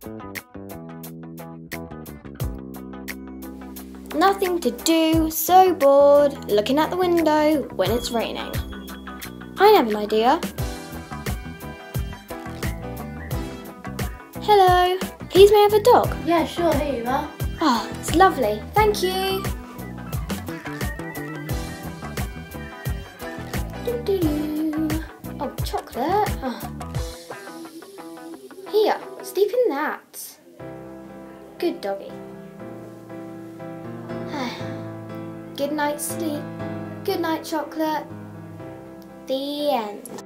Nothing to do, so bored, looking out the window when it's raining. I have an idea. Hello, please may I have a dog? Yeah, sure, here you are. Oh, it's lovely, thank you. Doo-doo-doo. Oh, chocolate. Oh. Here, sleep in that. Good doggy. Good night, sleep. Good night, chocolate. The end.